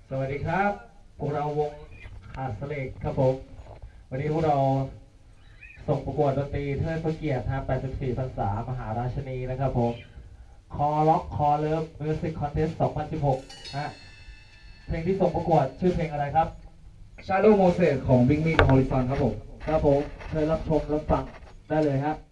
สวัสดีครับพวกเราวงขาดสเลกครับผมวันนี้พวกเราส่งประกวดดนตรีเทิดพระเกียรติ84พรรษามหาราชนีนะครับผมคอล็อกคอเลิฟมิวสิกคอนเทสต์2016ฮะเพลงที่ส่งประกวดชื่อเพลงอะไรครับ Shadow Moses ของ Bring Me the Horizon ครับผมครับผมเชิญรับชมรับฟังได้เลยฮะ